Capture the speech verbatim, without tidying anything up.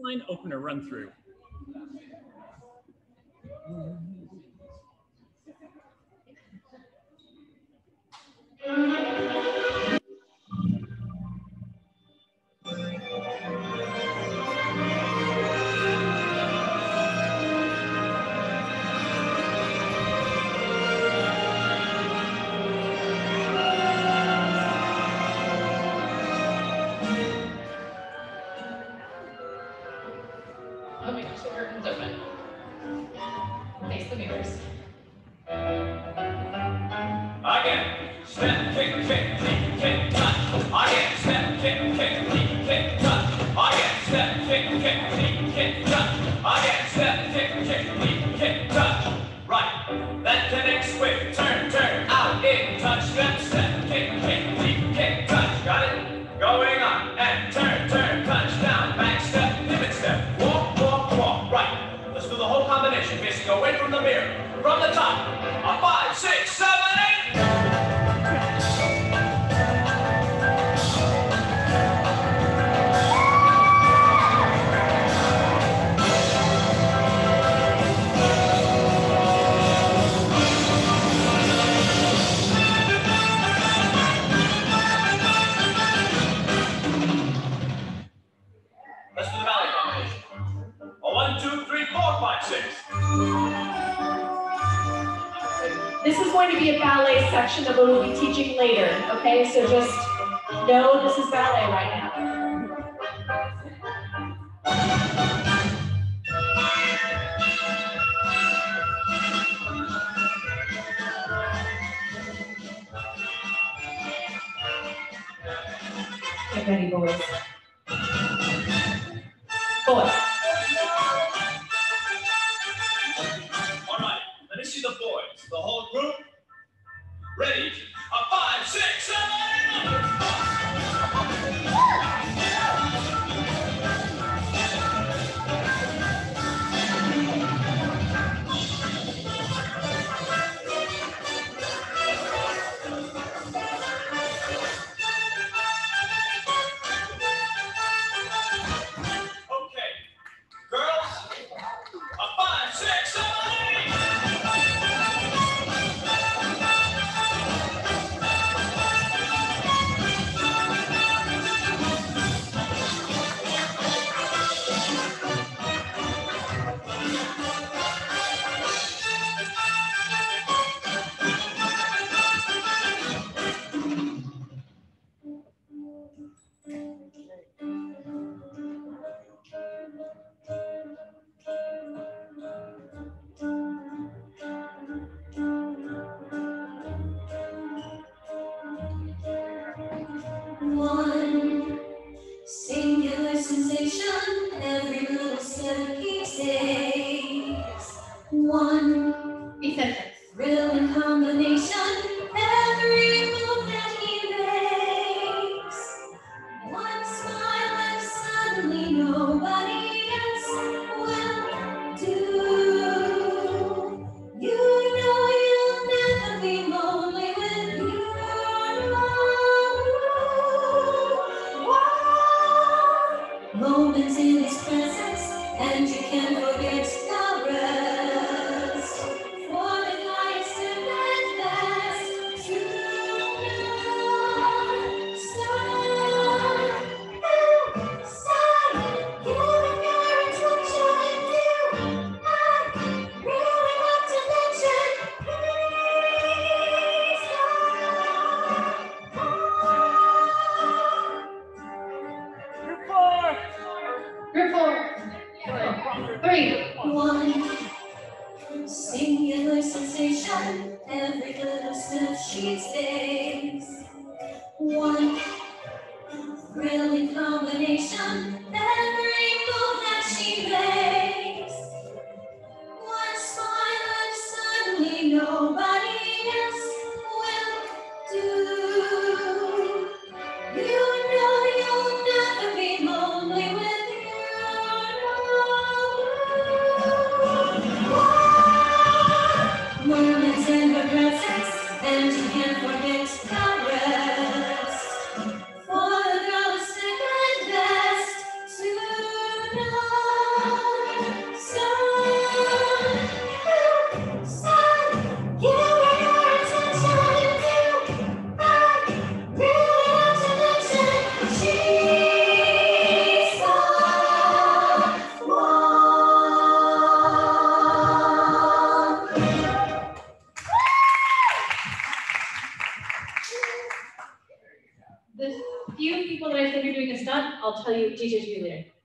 line opener run through. This is going to be a ballet section that we'll be teaching later, okay? So just know this is ballet right now. Get ready, boys. Boys. All right, let me see the boys. The whole group. Ready? A five, six, seven, eight. One singular sensation, every little step he takes. One thrilling combination, every move that he makes. One smile and suddenly nobody else will do. You know you'll never be lonely with you. Moments in his presence, and you can't forget the rest. For the highest and best, to not stop outside. Giving your attention to, I really want to mention, please Group four. Three. One singular sensation, every little step she takes. One thrilling combination, every move that she makes. One smile and suddenly nobody else will do. You know you'll never be lonely with moments in her presence, and you can't forget the rest. For the girl is second best the few people that I think are doing a stunt, I'll tell you, teachers be later.